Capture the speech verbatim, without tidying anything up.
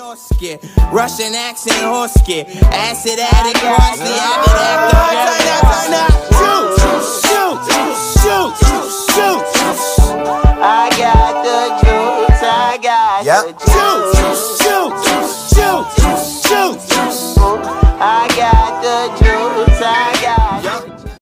Russian accent, horse acid addict, watch the avid actor. Shoot, shoot, shoot, shoot. I got the juice, I got the juice.